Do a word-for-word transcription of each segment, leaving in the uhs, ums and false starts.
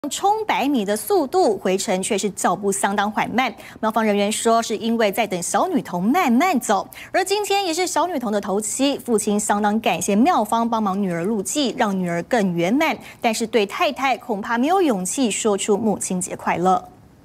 冲百米的速度，回程却是脚步相当缓慢。庙方人员说，是因为在等小女童慢慢走。而今天也是小女童的头七，父亲相当感谢庙方帮忙女儿入祭，让女儿更圆满。但是对太太恐怕没有勇气说出母亲节快乐。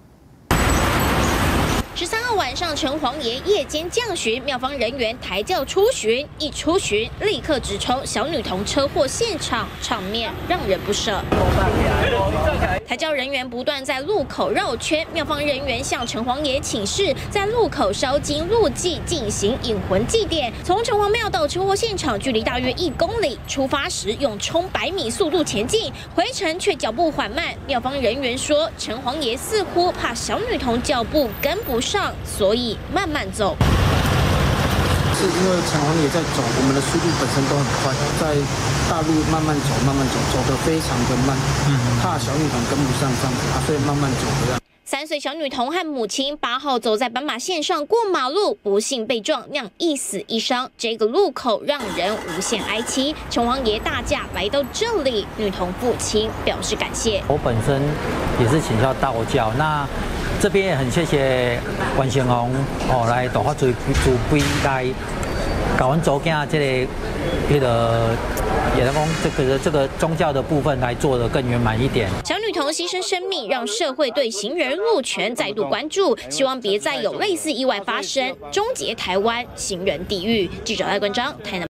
十三号晚上，城隍爷夜间降巡，庙方人员抬轿出巡，一出巡立刻直冲小女童车祸现场，场面让人不舍。抬轿人员不断在路口绕圈，庙方人员向城隍爷请示，在路口烧金路祭进行引魂祭典。从城隍庙到车祸现场距离大约一公里，出发时用冲百米速度前进，回程却脚步缓慢。庙方人员说，城隍爷似乎怕小女童脚步跟不上。 上，所以慢慢走。 是因为城隍爷在走，我们的速度本身都很快，在大路慢慢走，慢慢走，走得非常的慢，嗯，怕小女童跟不上这样子，啊，所以慢慢走这样。 三岁小女童和母亲八号走在斑马线上过马路，不幸被撞，酿一死一伤。这个路口让人无限哀戚。城隍爷大驾来到这里，女童父亲表示感谢。 我本身也是请教道教，那这边也很谢谢关先红哦来大发慈悲来搞完走囝这个这个。 也能讲这个这个宗教的部分来做得更圆满一点。 小女童牺牲生命，让社会对行人路权再度关注，希望别再有类似意外发生，终结台湾行人地狱。记者赖冠章，台南。